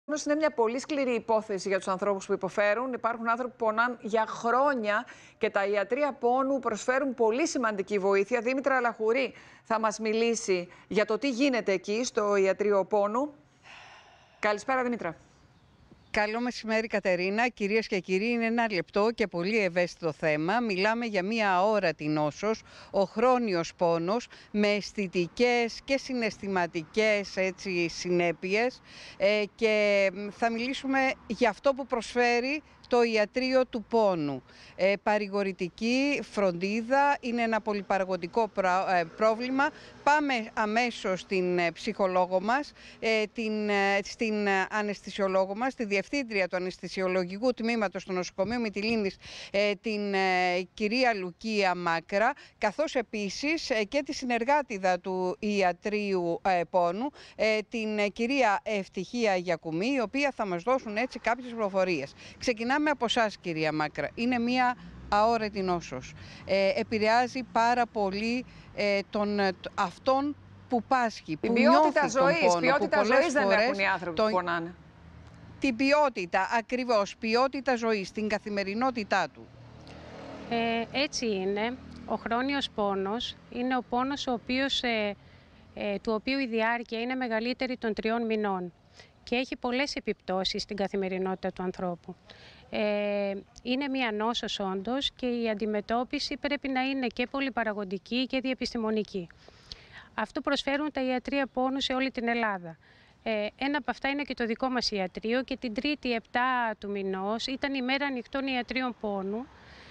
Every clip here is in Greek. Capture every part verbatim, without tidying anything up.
Είναι μια πολύ σκληρή υπόθεση για τους ανθρώπους που υποφέρουν. Υπάρχουν άνθρωποι που πονάνε για χρόνια και τα ιατρεία πόνου προσφέρουν πολύ σημαντική βοήθεια. Δήμητρα Λαχουρή θα μας μιλήσει για το τι γίνεται εκεί στο ιατρείο πόνου. Καλησπέρα, Δήμητρα. Καλό μεσημέρι, Κατερίνα. Κυρίες και κύριοι, είναι ένα λεπτό και πολύ ευαίσθητο θέμα. Μιλάμε για μία αόρατη νόσος, ο χρόνιος πόνος, με αισθητικές και συναισθηματικές έτσι, συνέπειες ε, και θα μιλήσουμε για αυτό που προσφέρει το ιατρείο του πόνου. Ε, παρηγορητική φροντίδα είναι ένα πολυπαραγωγικό πρόβλημα. Πάμε αμέσως στην ψυχολόγο μας, ε, την, ε, στην αναισθησιολόγο μας, τη διευθύντρια του αναισθησιολογικού τμήματος του νοσοκομείου Μυτιλήνης, ε, την ε, κυρία Λουκία Μάκρα, καθώς επίσης ε, και τη συνεργάτηδα του ιατρείου ε, πόνου, ε, την ε, κυρία Ευτυχία Γιακουμή, η οποία θα μας δώσουν έτσι κάποιες πληροφορίες. Ξεκινάμε από εσάς, κυρία Μάκρα. Είναι μία αόρατη νόσος. Ε, επηρεάζει πάρα πολύ ε, τον, αυτόν που πάσχει, την που ποιότητα νιώθει ζωής, τον πόνο, ποιότητα ζωής δεν έχουν οι άνθρωποι τον... που πονάνε. Την ποιότητα, ακριβώς, ποιότητα ζωής, την καθημερινότητά του. Ε, έτσι είναι. Ο χρόνιος πόνος είναι ο πόνος ο οποίος, ε, ε, του οποίου η διάρκεια είναι μεγαλύτερη των τριών μηνών και έχει πολλές επιπτώσεις στην καθημερινότητα του ανθρώπου. Ε, είναι μία νόσος όντως και η αντιμετώπιση πρέπει να είναι και πολυπαραγωγική και διεπιστημονική. Αυτό προσφέρουν τα ιατρεία πόνου σε όλη την Ελλάδα. Ε, ένα από αυτά είναι και το δικό μας ιατρείο και την Τρίτη επτά του μηνός ήταν η μέρα ανοιχτών ιατρίων πόνου,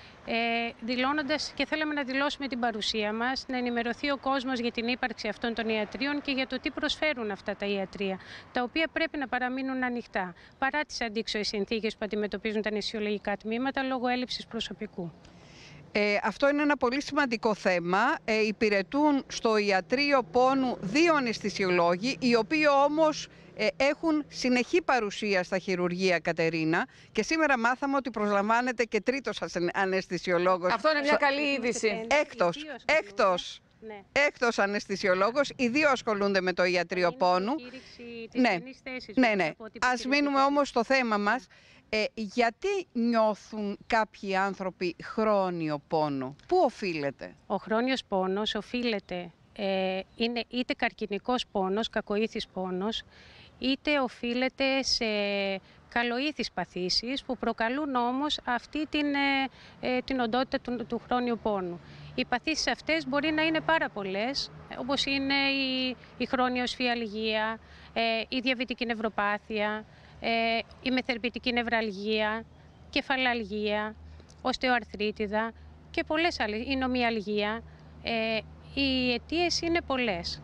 ε, δηλώνοντας και θέλαμε να δηλώσουμε την παρουσία μας, να ενημερωθεί ο κόσμος για την ύπαρξη αυτών των ιατρίων και για το τι προσφέρουν αυτά τα ιατρεία, τα οποία πρέπει να παραμείνουν ανοιχτά, παρά τις αντίξωες συνθήκες που αντιμετωπίζουν τα νησιολογικά τμήματα λόγω έλλειψης προσωπικού. Ε, αυτό είναι ένα πολύ σημαντικό θέμα. Ε, υπηρετούν στο ιατρείο πόνου δύο αναισθησιολόγοι, οι οποίοι όμως ε, έχουν συνεχή παρουσία στα χειρουργεία, Κατερίνα. Και σήμερα μάθαμε ότι προσλαμβάνεται και τρίτος αναισθησιολόγος. Αυτό είναι μια καλή είδηση. Έκτος, έκτος. Ναι. Έκτος αναισθησιολόγος, οι δύο ασχολούνται με το ιατρείο πόνου. Ναι, ναι, ναι. Ας μείνουμε όμως στο θέμα μας. Ε, γιατί νιώθουν κάποιοι άνθρωποι χρόνιο πόνο, πού οφείλεται? Ο χρόνιος πόνος οφείλεται, ε, είναι είτε καρκινικός πόνος, κακοήθης πόνος, είτε οφείλεται σε καλοήθης παθήσεις που προκαλούν όμως αυτή την, ε, την οντότητα του, του χρόνιου πόνου. Οι παθήσεις αυτές μπορεί να είναι πάρα πολλές, όπως είναι η, η χρόνιος φυαλγία, ε, η διαβητική νευροπάθεια, Ε, η μεθερπητική νευραλγία, κεφαλαλγία, οστεοαρθρίτιδα και πολλές άλλες, η νομιαλγία. Ε, οι αιτίες είναι πολλές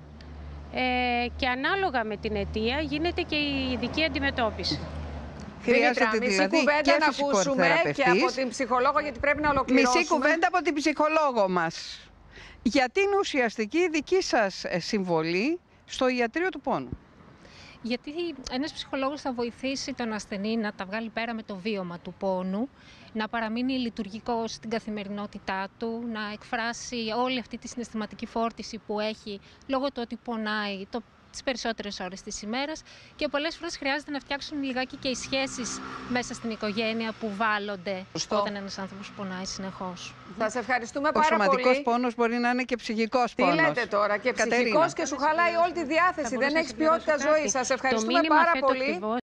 ε, και ανάλογα με την αιτία γίνεται και η ειδική αντιμετώπιση. Χρειάζεται δηλαδή μισή κουβέντα να ακούσουμε και από την ψυχολόγο, γιατί πρέπει να ολοκληρώσουμε. Μισή κουβέντα από την ψυχολόγο μας. Γιατί είναι ουσιαστική η δική σας συμβολή στο ιατρείο του πόνου? Γιατί ένας ψυχολόγος θα βοηθήσει τον ασθενή να τα βγάλει πέρα με το βίωμα του πόνου, να παραμείνει λειτουργικός στην καθημερινότητά του, να εκφράσει όλη αυτή τη συναισθηματική φόρτιση που έχει λόγω του ότι πονάει το, τις περισσότερες ώρες της ημέρας και πολλές φορές χρειάζεται να φτιάξουν λιγάκι και οι σχέσεις μέσα στην οικογένεια που βάλλονται Σωστό. όταν ένας άνθρωπος πονάει συνεχώς. Σας ευχαριστούμε πάρα πολύ. Ο σωματικός πόνος μπορεί να είναι και ψυχικός πόνος. Τι λέτε τώρα, και ψυχικός και σου χαλάει όλη τη διάθεση, δεν έχεις ποιότητα ζωής. Σας ευχαριστούμε πάρα πολύ.